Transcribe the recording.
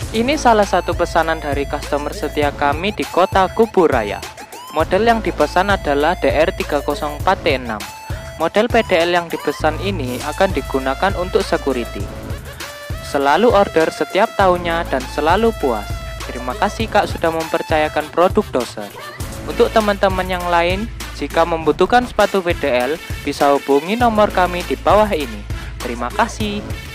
Ini salah satu pesanan dari customer setia kami di kota Kuburaya. Model yang dipesan adalah DR304T6. Model PDL yang dipesan ini akan digunakan untuk security. Selalu order setiap tahunnya dan selalu puas. Terima kasih Kak sudah mempercayakan produk Dozer. Untuk teman-teman yang lain, jika membutuhkan sepatu PDL, bisa hubungi nomor kami di bawah ini. Terima kasih.